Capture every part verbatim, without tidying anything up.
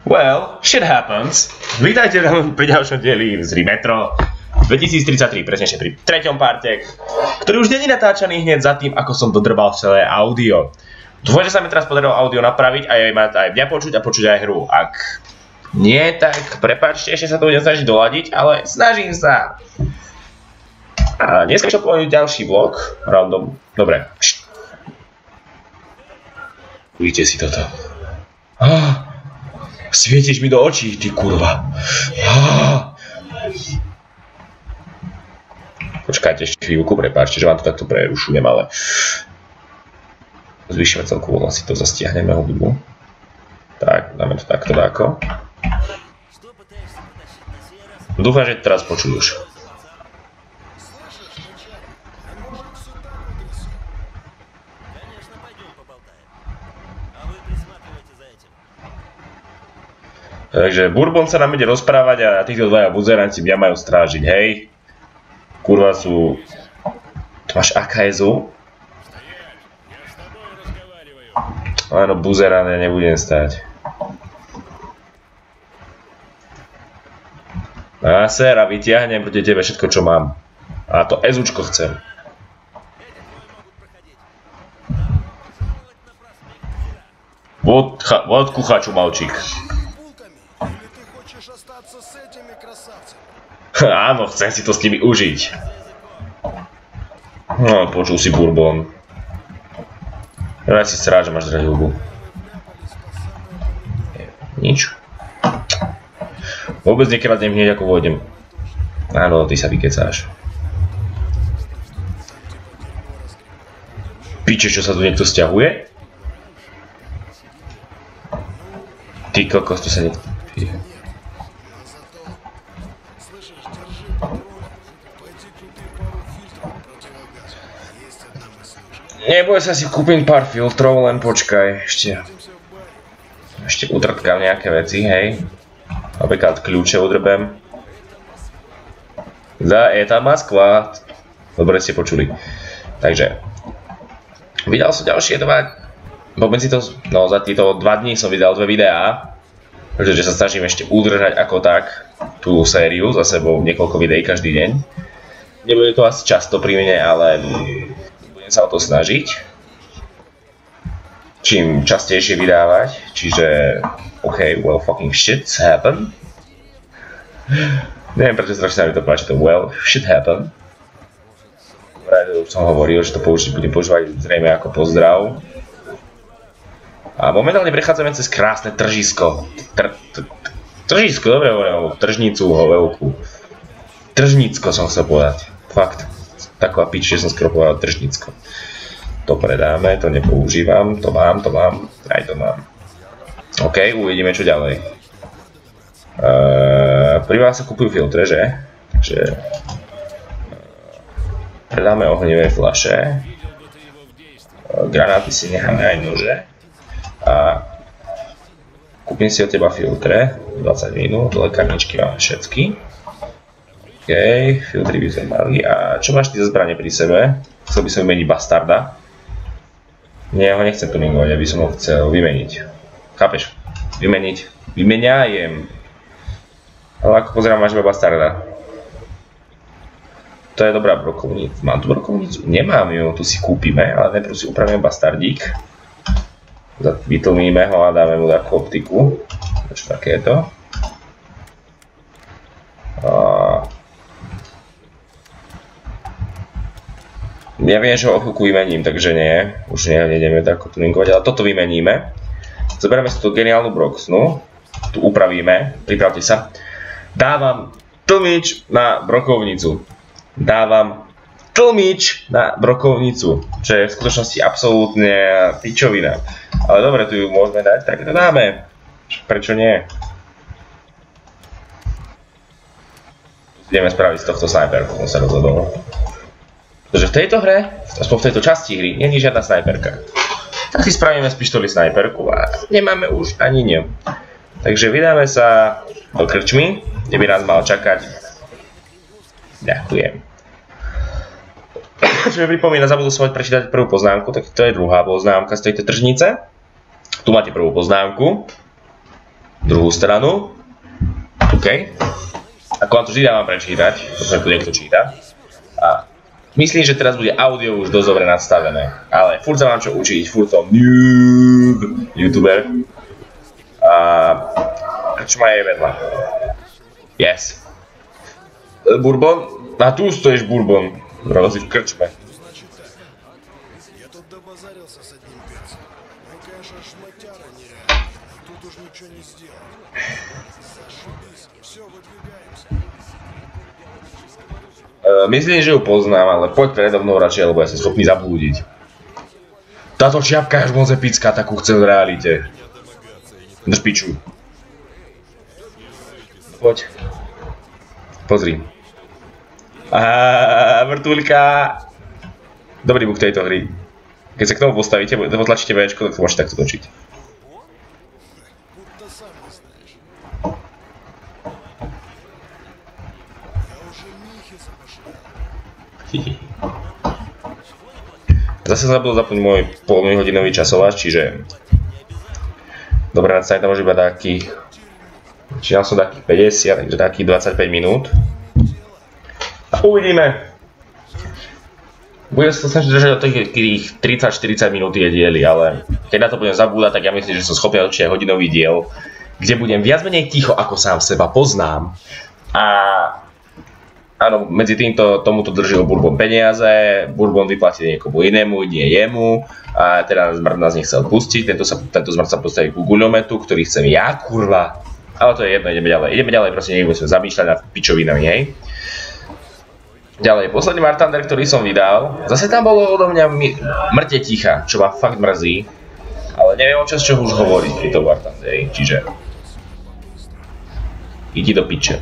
Well, shit happens. Vítajte pri ďalšom dieli z Metro dvetisíctridsaťtri, presnejšie pri treťom parte, ktorý už není natáčaný hneď za tým, ako som dodrbal celé audio. Dúfam, že sa mi teraz podarilo audio napraviť a aj mať aj mňa počuť a počuť aj hru. Ak nie, tak prepáčte, ešte sa to budem snažiť doladiť, ale snažím sa. A dneska chcem povedať ďalší vlog, random. Dobre. Uvidíte si toto. Ah, svietiš mi do očí, ty kurva. Ah. Počkajte ešte chvíľku, prepáčte, že vám to takto prerušujem, ale zvýšime celkovú hlasitosť a stiahneme hudbu. Tak, dáme to takto dáko. Dúfam, že teraz počuješ. Takže Bourbon sa nám ide rozprávať a týchto dvaja buzeranci mňa majú strážiť, hej? Kurva sú... To máš akázu? Áno, buzeran, ja nebudem stáť. A séra, vytiahnem proti tebe všetko, čo mám. A to ezúčko chcem. Vod kuchaču, malčík. Áno, chcem si to s nimi užiť. No, počul si Bourbon. Ja si sráč, že máš drať hubu. Nič. Vôbec nekradnem hneď ako vôjdem. Áno, ty sa vykecáš. Piče, čo sa tu niekto sťahuje? Ty kokos, tu sa niekto... Neboj sa, si kúpim pár filtrov, len počkaj, ešte... Ešte utrtkám nejaké veci, hej. Napríklad kľúče udrbem. Za eta Moskva. Dobre ste počuli. Takže... Vydal som ďalšie dva... Pomedzi to... No, za tieto dva dní som vydal dve videá. Pretože sa snažím ešte udržať ako tak tú sériu za sebou, niekoľko videí každý deň. Nebude to asi často pri mne, ale... Budem sa o to snažiť. Čím častejšie vydávať, čiže... OK, well fucking shit happen. Neviem, prečo strašne sa mi to páči, to well shit happen. Už som hovoril, že to použi- budem používať zrejme ako pozdrav. A momentálne prechádzame cez krásne tržisko. Tr- tr- tržisko, dobre hovorím, tržnicu, hovelku. Tržnicko som chcel povedať. Fakt. Taková pič, že som skoro povedal tržnicko. To predáme, to nepoužívam, to mám, to mám, aj to mám. OK, uvidíme čo ďalej. Uh, pri vás sa kúpujú filtre, že? Takže... Uh, predáme ohnivé fľaše. Uh, granáty si necháme aj nože. A... Kúpim si od teba filtre. dvadsať minút, lekárničky máme všetky. OK, filtry by sme mali. A čo máš ty za zbrane pri sebe? Chcel by som vymeniť bastarda. Nie, ja ho nechcem tuningovať, aby som ho chcel vymeniť. Chápeš? Vymeniť. Vymeniajem. Ale ako pozerám, máš iba bastarda. To je dobrá brokovnica. Mám tu brokovnicu? Nemám ju, tu si kúpime, ale najprv si upravíme bastardík. Vytlmíme ho a dáme mu takú optiku. Čo takéto. A... Ja viem, že ho o chvíľku vymením, takže nie. Už nie, nejdeme tak tuningovať, ale toto vymeníme. Zoberieme si tú geniálnu broxnu. Tu upravíme, pripravte sa. Dávam tlmič na brokovnicu. Dávam tlmič na brokovnicu. Čo je v skutočnosti absolútne pičovina. Ale dobre, tu ju môžeme dať, tak to dáme. Prečo nie? Ideme spraviť z tohto snajperku, som sa rozhodol. Pretože v tejto hre, aspoň v tejto časti hry, nie je žiadna snajperka. Tak si spravíme z pištoli snajperku a nemáme už ani ňu. Takže vydáme sa do krčmy, kde by nás mal čakať. Ďakujem. Čo mi pripomína, zabudol som mať prečítať prvú poznámku, tak to je druhá poznámka z tejto tržnice. Tu máte prvú poznámku. druhú stranu. OK. Ako vám to vždy dávam prečítať, pretože tu niekto číta. A myslím, že teraz bude audio už dosť dobre nastavené. Ale furt sa mám čo učiť, furt som noob youtuber. A čo má je vedľa? Yes. Bourbon? A tu stojíš bourbon. Rovno si v krčme. Myslím, že ju poznám, ale poď predo mnou radšej, lebo ja som schopný zablúdiť. Táto čiapka je až moc epická, takú chcem v realite. Drž piču. Poď. Pozri. Aha, vrtuľka. Dobrý buk tejto hry. Keď sa k tomu postavíte, potlačíte Včko, tak to môžete takto točiť. Zase som zabudol zapnúť môj polhodinový časovač, čiže... Dobre, nastavím tam už iba takých... Čiže som takých päťdesiat, takže takých dvadsaťpäť minút. A uvidíme. Budem sa to snažiť držať od tých tridsať štyridsať minút je diely, ale keď na to budem zabúdať, tak ja myslím, že som schopný natočiť hodinový diel, kde budem viac menej ticho, ako sám seba poznám. A áno, medzi týmto tomuto držil Bourbon peniaze, Bourbon vyplatil niekomu inému, nie jemu, a teda zmrt nás nechcel pustiť, tento, sa, tento zmrt sa postaví ku guľometu, ktorý chcem ja, kurva. Ale to je jedno, ideme ďalej, ideme ďalej, proste nebudeme sa zamýšľať nad pičovinami, hej. Ďalej, posledný Martander, ktorý som vydal, zase tam bolo odo mňa mŕte ticha, čo ma fakt mrzí, ale neviem o čas čo už hovoriť pri tom Martanderi, čiže idi do piče.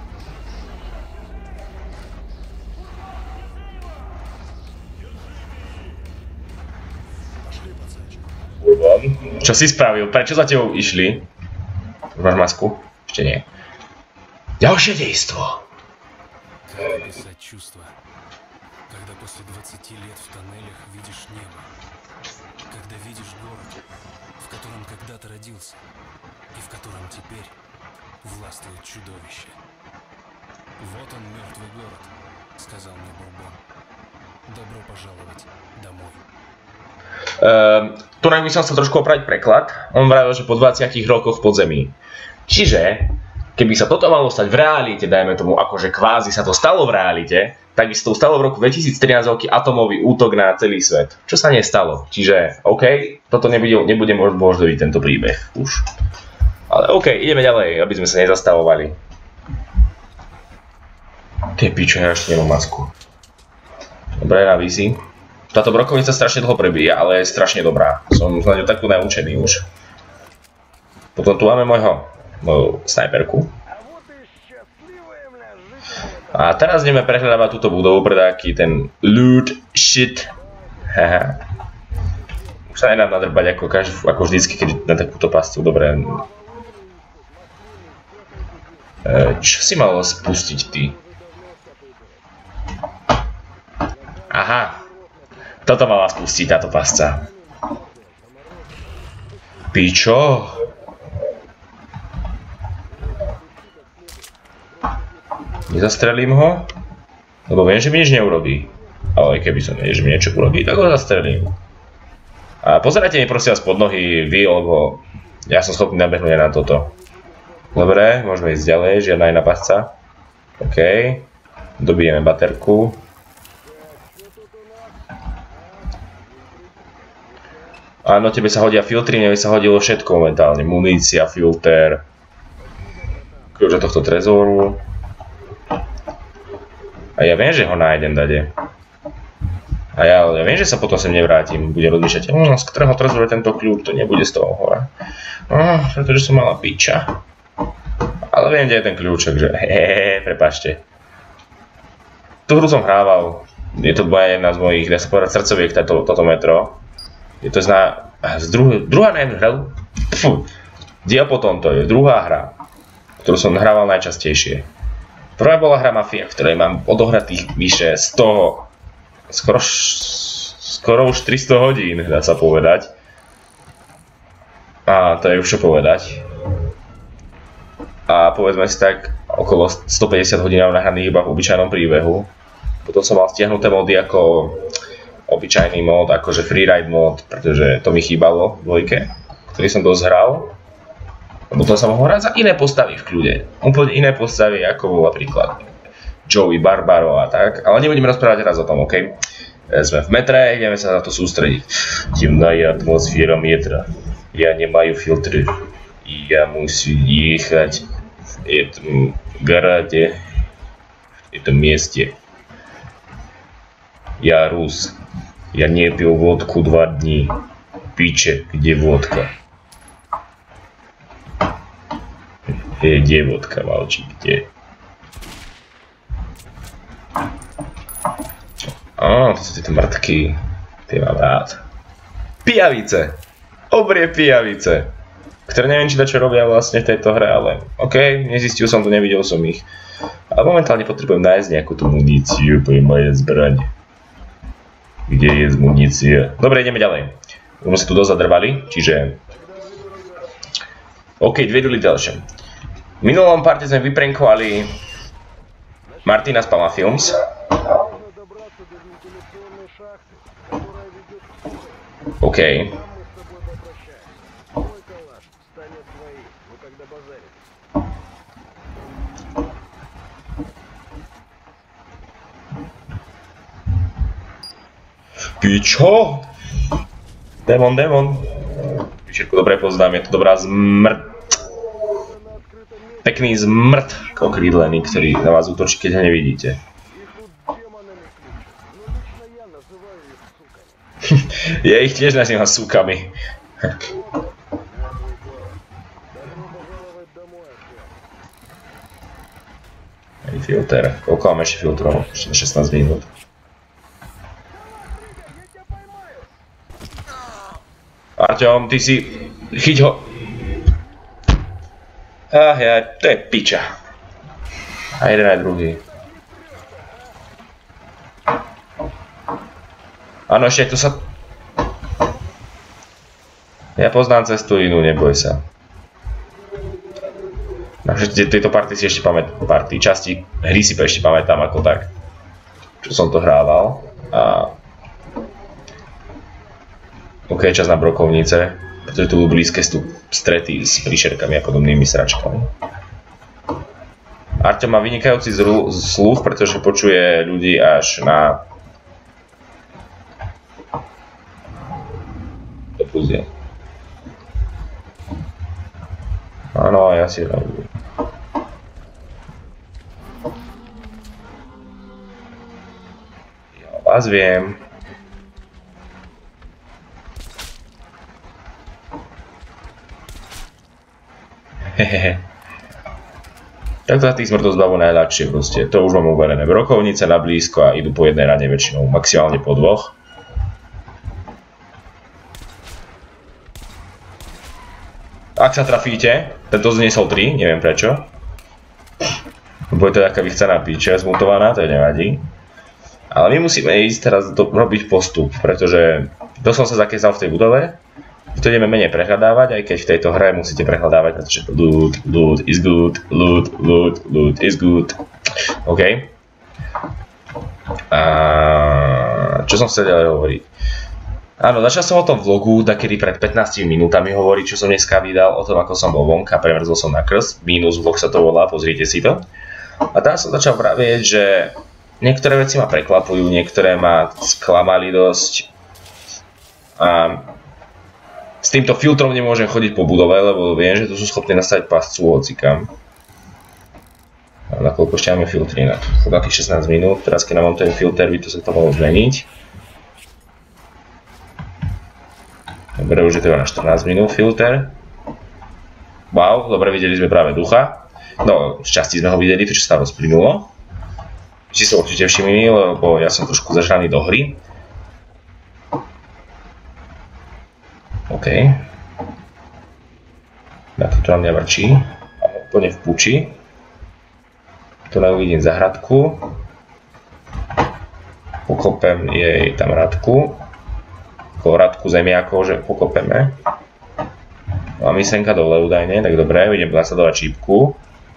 Čo si spravil? Prečo za tebou išli? Máš masku? Ešte nie. Ďalšie dejstvo. Описать чувства, когда после двадцати лет в тоннелях видишь небо, когда видишь город, в котором когда-то родился, и в котором теперь властвует чудовище. Вот он, мертвый город, сказал мне Бурбон. Добро пожаловать домой. Uh, tu by som chcel trošku opraviť preklad. On vravil, že po dvadsiatich rokoch v podzemí. Čiže, keby sa toto malo stať v realite, dajme tomu, akože kvázi sa to stalo v realite, tak by sa to stalo v roku dvetisíctrinásť veľký atomový útok na celý svet. Čo sa nestalo. Čiže, OK, toto nebude, nebude možno byť tento príbeh už. Ale OK, ideme ďalej, aby sme sa nezastavovali. Ty pičo, ja ešte nemám masku. Dobre, na vízi. Táto brokovnica strašne dlho prebíja, ale je strašne dobrá. Som na ňu takú naučený už. Potom tu máme môjho, moju snajperku. A teraz ideme prehľadávať túto budovu pre taký ten loot shit. Haha. Už sa nedám nadrbať ako, ako vždycky, keď na takúto pastu. Dobre. E, čo si mal spustiť ty? Aha. Toto mala spustiť táto pasca. Pičo? Nezastrelím ho? Lebo viem, že mi nič neurobí. Ale keby som vedel, že mi niečo urobí, tak ho zastrelím. A pozerajte mi prosím vás pod nohy vy, lebo ja som schopný nabehnúť aj na toto. Dobre, môžeme ísť ďalej, žiadna iná pasca. OK. Dobijeme baterku. Áno, tebe sa hodia filtry, mne sa hodilo všetko momentálne. Munícia, filter. Kľúč od tohto trezoru. A ja viem, že ho nájdem dade. A ja, ja viem, že sa potom sem nevrátim. Budem rozmýšľať, hm, z ktorého trezoru je tento kľúč, to nebude z toho hora. No, pretože som mala piča. Ale viem, kde je ten kľúčok, že hehehe, prepáčte. Tú hru som hrával. Je to jedna z mojich, dá sa povedať, srdcoviek táto, toto metro. Je to zná, z druh, druhá hra, diel potom to je druhá hra, ktorú som hrával najčastejšie. Prvá bola hra Mafia, v ktorej mám odohratých vyše sto, skoro, skoro už tristo hodín, dá sa povedať. A to je už čo povedať. a povedzme si tak okolo stopäťdesiat hodín nahraných iba v obyčajnom príbehu. Potom som mal stiahnuté mody ako obyčajný mod, akože freeride mod, pretože to mi chýbalo v dvojke, ktorý som dosť hral. A potom som mohol hrať za iné postavy v kľude. Úplne iné postavy, ako bol napríklad Joey Barbaro a tak, ale nebudeme rozprávať raz o tom, ok? Sme v metre, ideme sa na to sústrediť. Temná je atmosféra metra. Ja nemajú filtry. Ja musím jechať v этом городе, в этом месте. Я рус. Я не пил водку два дни. Пиче, где водка? Э, где водка, молчи, где? Á, to sú tieto mŕtky. Ty mám rád. Pijavice! Obrie pijavice! Ktoré neviem, či čo robia vlastne v tejto hre, ale OK, nezistil som to, nevidel som ich. Ale momentálne potrebujem nájsť nejakú tú muníciu, to je moje zbraň. Kde je munícia? Dobre, ideme ďalej. Už sme sa tu dosť zadrbali, čiže... OK, dve duely ďalšie. V minulom parte sme vyprenkovali Martina z Palma Films. OK. Pičo? Démon, démon. Všetko dobre poznám, je to dobrá zmrt. Pekný zmrt okrídlený, ktorý na vás útočí, keď ho nevidíte. Ja ich tiež nazývam súkami. Filter. Koľko mám ešte filtrov? Ešte šestnásť minút. Arťom, ty si... Chyť ho. Ach ja, to je piča. A jeden aj druhý. Áno, ešte tu sa... Ja poznám cestu inú, neboj sa. Na všetky tieto party si ešte pamätám, party, časti hry si ešte pamätám ako tak. Čo som to hrával. A... OK, čas na brokovnice, pretože tu budú blízke strety s príšerkami a podobnými sračkami. Arťom má vynikajúci sluch, pretože počuje ľudí až na... do púzia. Áno, ja si robím. Ja vás viem. Hehehe. Takto sa tých smrtov zbavu najľahšie proste. To už mám uverené. Brokovnice na blízko a idú po jednej rane väčšinou. Maximálne po dvoch. Ak sa trafíte, tento zniesol tri, neviem prečo. Lebo je to taká vychcená píča zmutovaná, to je nevadí. Ale my musíme ísť teraz do, robiť postup, pretože to som sa zakázal v tej budove. To ideme menej prehľadávať, aj keď v tejto hre musíte prehľadávať, pretože loot, loot is good, loot, loot, loot is good. OK. A čo som chcel ďalej hovoriť? Áno, začal som o tom vlogu, takedy pred pätnástimi minútami hovoriť, čo som dneska vydal, o tom, ako som bol vonka, premrzol som na krst, minus vlog sa to volá, pozrite si to. A tam som začal vravieť, že niektoré veci ma prekvapujú, niektoré ma sklamali dosť. A s týmto filtrom nemôžem chodiť po budove, lebo viem, že tu sú schopní nastaviť pascu hocikam. A na koľko ešte máme filtry? Na, na tých šestnásť minút, teraz keď nám ten filter, by to sa to mohlo zmeniť. Dobre, už je to na štrnásť minút filter. Wow, dobre, videli sme práve ducha. No, z časti sme ho videli, to čo sa rozplynulo. Či sa určite všimli, lebo ja som trošku zažraný do hry. OK. Na to na mňa vrčí. Úplne v puči. Tu neuvidím zahradku. Pokopem jej tam radku. Radku zemiakov, že pokopeme. No a mysenka dole údajne, tak dobre, idem nasledovať čípku.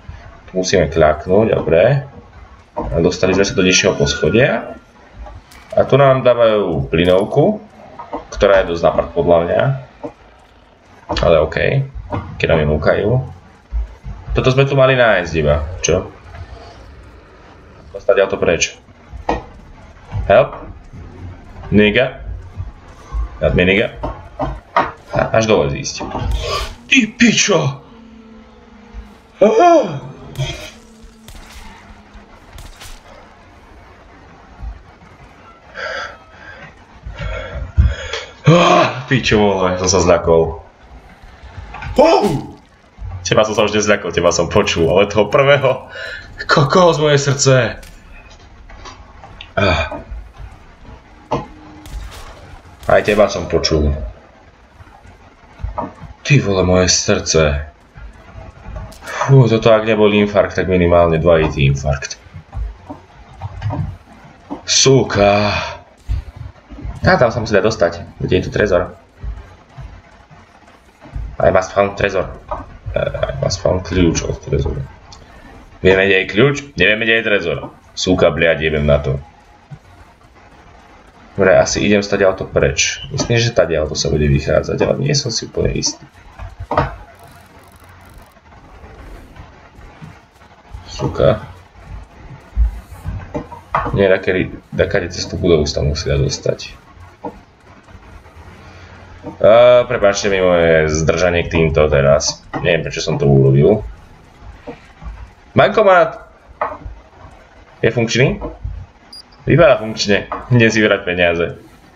Musíme kľaknúť, dobre. Dostali sme sa do ďalšieho poschodia. A tu nám dávajú plynovku, ktorá je dosť napad podľa mňa. Ale okej, okay. Keď nám ju núkajú. Toto sme tu mali nájsť iba, čo? Dostať auto preč. Help? Nigga? Help me, nigga? A, až dole zísť. Ty pičo! Ah! Ah, pičo, vole, som sa zľakol. Oh! Teba som sa už nezľakol, teba som počul, ale toho prvého... Kokos, moje srdce! Ah. Aj teba som počul. Ty vole, moje srdce. Fú, toto ak nebol infarkt, tak minimálne dvojitý infarkt. Súka. Á, tam sa musí dať dostať. Kde je tu trezor? I must found trezor. I must found kľúč od trezoru. Vieme, kde je kľúč? Nevieme, kde je trezor. Súka, bliaď, jebem na to. Dobre, asi idem stať auto preč. Myslím, že tady auto sa bude vychádzať, ale nie som si úplne istý. Súka. Nie, dakade cez tú budovu sa tam musí dať dostať. Uh, prepáčte mi moje zdržanie k týmto teraz. Neviem, prečo som to urobil. Bankomat! Je funkčný? Vypadá funkčne. Idem si vybrať peniaze.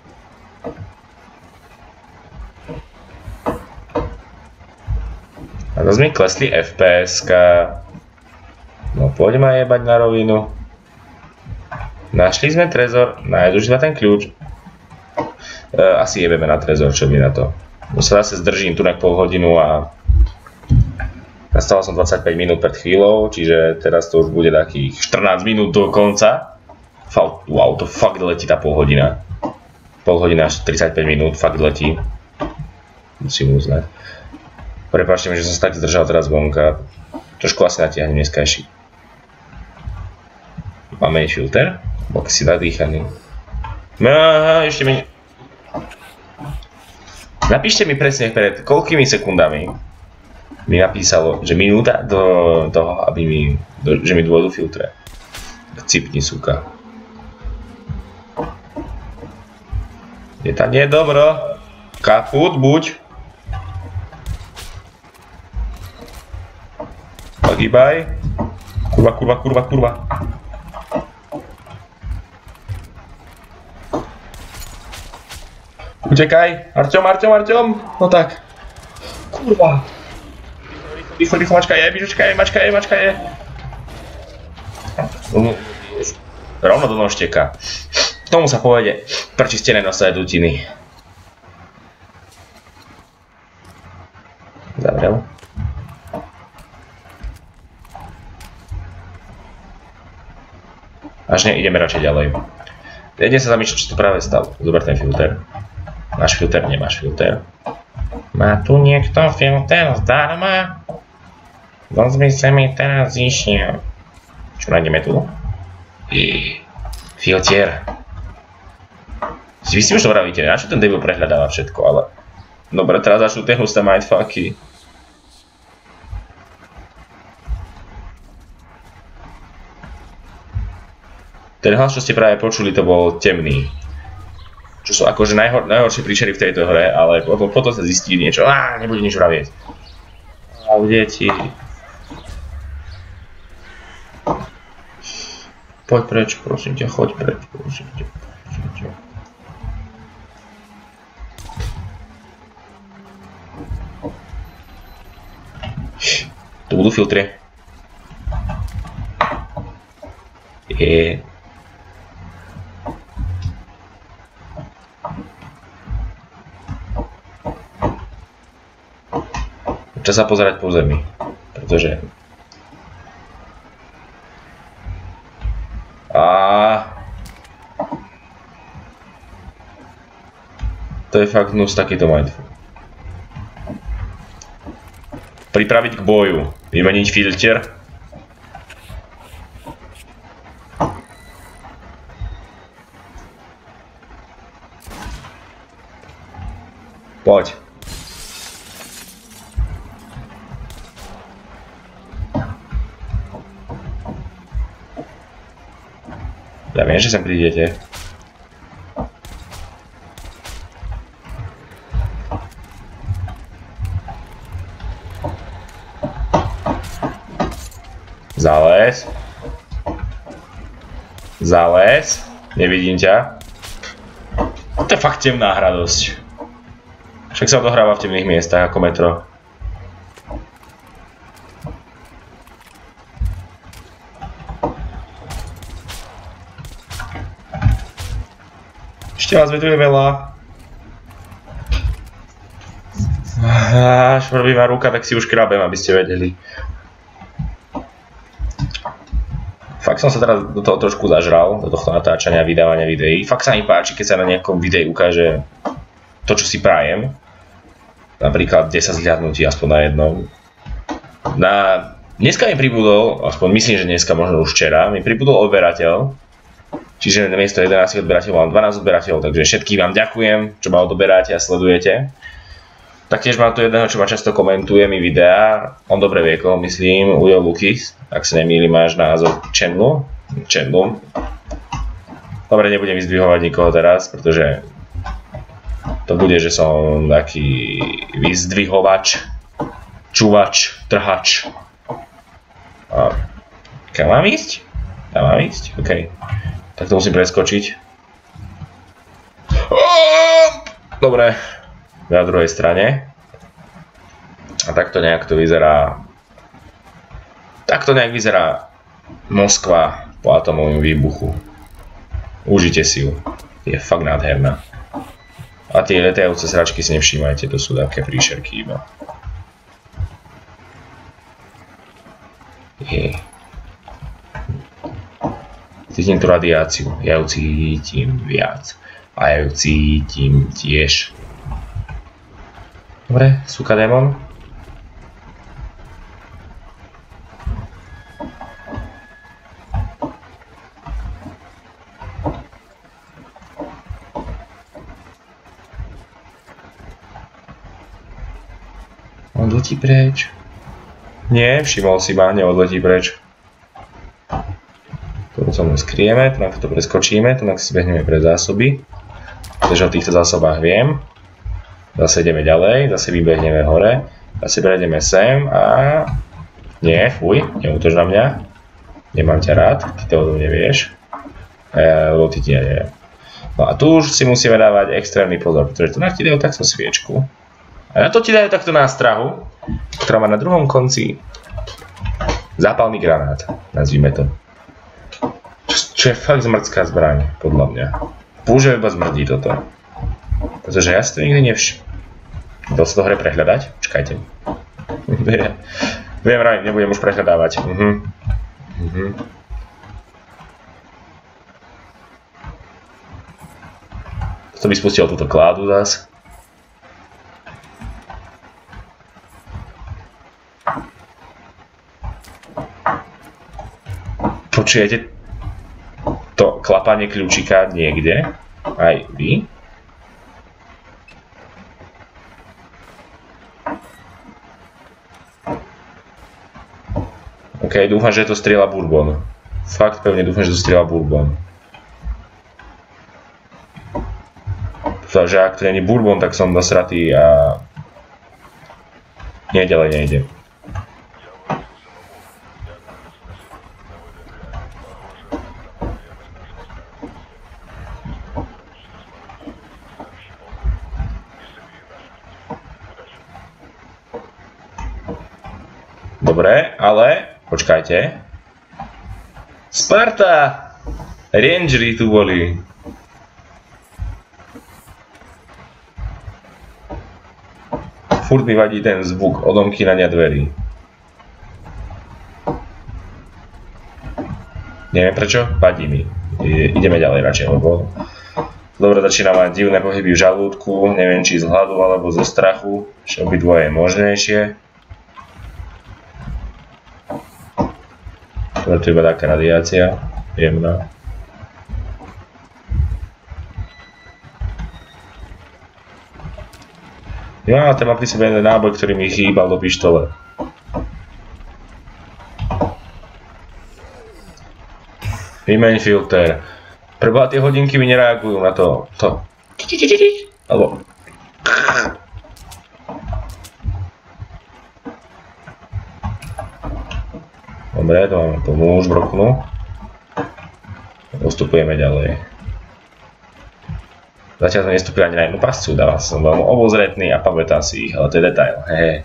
A zase mi klesli ef pé eska. No poďme aj jebať na rovinu. Našli sme trezor, nájdeš iba ten kľúč. Uh, asi jebeme na trezor, čo by na to. Už sa zase zdržím tu na pol hodinu a... Nastavil som dvadsaťpäť minút pred chvíľou, čiže teraz to už bude takých štrnásť minút do konca. Wow, to fakt letí tá pol hodina. Pol hodina až tridsaťpäť minút, fakt letí. Musím uznať. Prepáčte mi, že som sa tak zdržal teraz vonka. Trošku asi natiahnem dneska ešte. Máme filter? Bok si nadýchaný. Aha, ešte menej. Napíšte mi presne pred koľkými sekundami mi napísalo, že minúta do toho, aby mi, do, že mi dôjdu filtre. Cipni, súka. Je tam nie dobro. Kaput buď. Pogýbaj. Kurva, kurva, kurva, kurva. Utekaj, Arťom, Arťom, Arťom, no tak. Kurva. Rýchlo, rýchlo, mačka je, bižučka je, mačka je, mačka je. Rovno do nožteka. Tomu sa povede prečistené nosové dutiny. Zavrel. Až ne, ideme radšej ďalej. Idem sa zamýšľať, čo to práve stalo. Zober ten filter. Máš filter, nemáš filter. Má tu niekto filter zdarma? Dozvi sa mi teraz išiel. Čo nájdeme tu? Filter. Vy si už vravíte, na čo ten debil prehľadáva všetko, ale... Dobre, teraz začnú tie husté mindfucky. Ten hlas, čo ste práve počuli, to bol temný. Čo sú akože najhor, najhoršie príšery v tejto hre, ale potom, potom sa zistí niečo. Á, nebude nič vravieť. A deti. Poď preč, prosím ťa, choď preč, prosím ťa, prosím ťa. Tu budú filtre. Je. Čas sa pozerať po zemi, pretože... A to je fakt hnus takýto mindfuck. Pripraviť k boju, vymeniť filter. Poď. Ja viem, že sem prídete. Zales. Zales. Nevidím ťa. To je fakt temná hra dosť. Však sa odohráva v temných miestach ako metro. Ešte vás tu je veľa. Až robí ma ruka, tak si už krabem, aby ste vedeli. Fakt som sa teraz do toho trošku zažral, do tohto natáčania, vydávania videí. Fakt sa mi páči, keď sa na nejakom videu ukáže to, čo si prajem. Napríklad desať zhliadnutí, aspoň na jednom. Na... Dneska mi pribudol, aspoň myslím, že dneska, možno už včera, mi pribudol odberateľ. Čiže namiesto jedenásť odberateľov mám dvanásť odberateľov, takže všetkým vám ďakujem, čo ma odoberáte a sledujete. Taktiež mám tu jedného, čo ma často komentuje mi videá. On dobre vie, koho myslím, Ujo Lukis. Ak sa nemýlim, máš názov Channelu. Channelu. Dobre, nebudem vyzdvihovať nikoho teraz, pretože to bude, že som taký vyzdvihovač, čúvač, trhač. A kam mám ísť? Tam mám ísť? OK. Tak to musím preskočiť. Dobre. Na druhej strane. A takto nejak to vyzerá. Takto nejak vyzerá Moskva po atomovom výbuchu. Užite si ju. Je fakt nádherná. A tie letajúce sračky si nevšímajte, to sú také príšerky iba. Je. Cítim tú radiáciu. Ja ju cítim viac. A ja ju cítim tiež. Dobre, súka démon. Odletí preč. Nie, všimol si ma, neodletí preč. Tu sa mu skrieme, tu to preskočíme, tu si behneme pre zásoby. Takže o týchto zásobách viem. Zase ideme ďalej, zase vybehneme hore, zase prejdeme sem a... Nie, fuj, neútoč na mňa. Nemám ťa rád, ty to odo mne vieš. Lebo ty ti ja neviem. No a tu už si musíme dávať extrémny pozor, pretože tu na ti dajú takto sviečku. A na to ti dajú takto nástrahu, ktorá má na druhom konci zápalný granát, nazvime to. Čo je fakt zmrdská zbraň, podľa mňa. Použijem iba zmrdí toto. Pretože ja si to nikdy nevš... Dal sa to hre prehľadať? Čakajte. Viem, raj, nebudem už prehľadávať. Mhm. Mhm. To by spustil túto kládu zás. Počujete to klapanie kľúčika niekde? Aj vy? OK, dúfam, že to strieľa bourbon. Fakt pevne dúfam, že to strieľa bourbon. Pretože ak to nie je bourbon, tak som nasratý a... Nie, ďalej nejdem. Dobre, ale... Počkajte. Sparta! Rangeri tu boli. Furt mi vadí ten zvuk odomkýnania dverí. Neviem prečo, vadí mi. Ideme ďalej radšej, lebo... Dobre, začína mať divné pohyby v žalúdku, neviem či z hladu alebo zo strachu, že obidvoje je možnejšie. To je iba taká radiácia, jemná. Ja, ten má pri sebe jeden náboj, ktorý mi chýbal do pištole. Vymeň filter. Preboha, tie hodinky mi nereagujú na to. To. Alebo... Dobre, to máme plnú už broknu. Postupujeme ďalej. Zatiaľ sme nestúpili ani na jednu pascu, dával som veľmi obozretný a pamätám si ich, ale to je detail, hehe.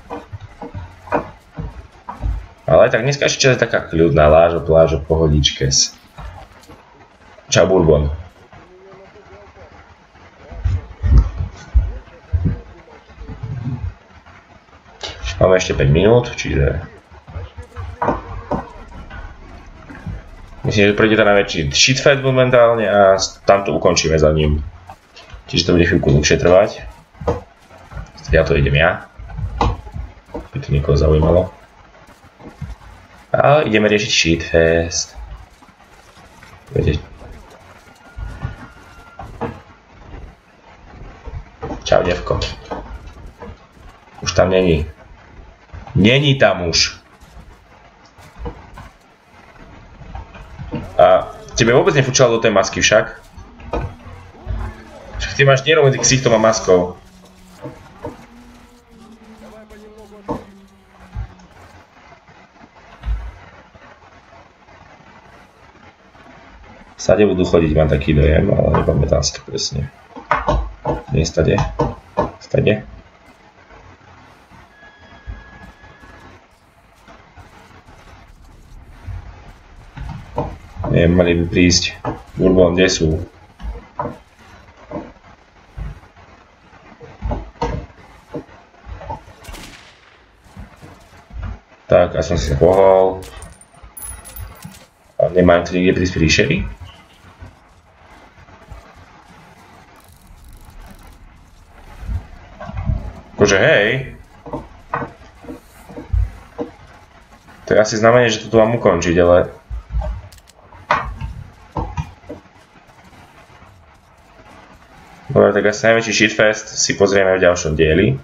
Ale aj tak dneska ešte je taká kľudná, lážo, plážo, pohodičkes. Čau, Bourbon. Máme ešte päť minút, čiže... Myslím, že prejde to najväčší shitfest momentálne a tam to ukončíme za ním. Čiže to bude chvíľku dlhšie trvať. Ja to idem ja. By to niekoho zaujímalo. Ale ideme riešiť shitfest. Viete. Čau, devko. Už tam není. Není tam už. A tebe vôbec nefúčalo do tej masky však? Však ty máš dieru medzi ksichtom a maskou. Stade budú chodiť, mám taký dojem, ale nepamätám si to presne. Nie stade? Stade? Nie, mali by prísť. Bourbon, kde sú? Tak, ja som si sa pohol. A nemajú tu niekde prísť príšery? Akože hej. To je asi znamenie, že to tu mám ukončiť, ale... Dobre, tak asi najväčší shitfest si pozrieme v ďalšom dieli.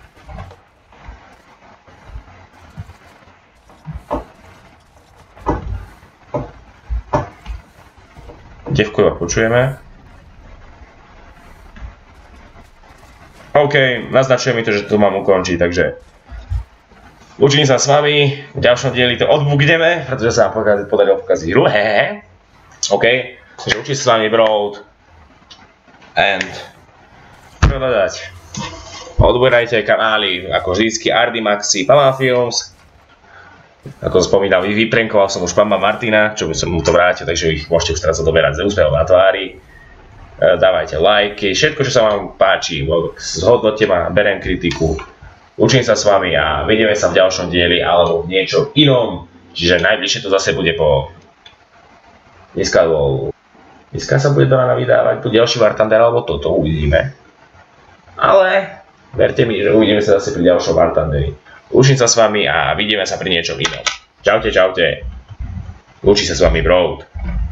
Devku iba počujeme. OK, naznačuje mi to, že to mám ukončiť, takže... Učím sa s vami, v ďalšom dieli to odbukneme, pretože sa vám podarilo pokaziť hru, hehe. OK, takže učím sa s vami Broad. And čo dodať? Odberajte kanály ako vždycky Ardimaxi, Pama Films. Ako som spomínal, vyprenkoval som už Pama Martina, čo by som mu to vrátil, takže ich môžete už teraz odoberať z úsmevom na tvári. Dávajte lajky, všetko čo sa vám páči, zhodnote ma, beriem kritiku. Učím sa s vami a vidíme sa v ďalšom dieli alebo v niečom inom. Čiže najbližšie to zase bude po... Dneska bol... Dneska sa bude do rána vydávať tu ďalší War Thunder, alebo toto uvidíme. Ale verte mi, že uvidíme sa zase pri ďalšom War Thunderi. Učím sa s vami a vidíme sa pri niečom inom. Čaute, čaute. Učí sa s vami Broad.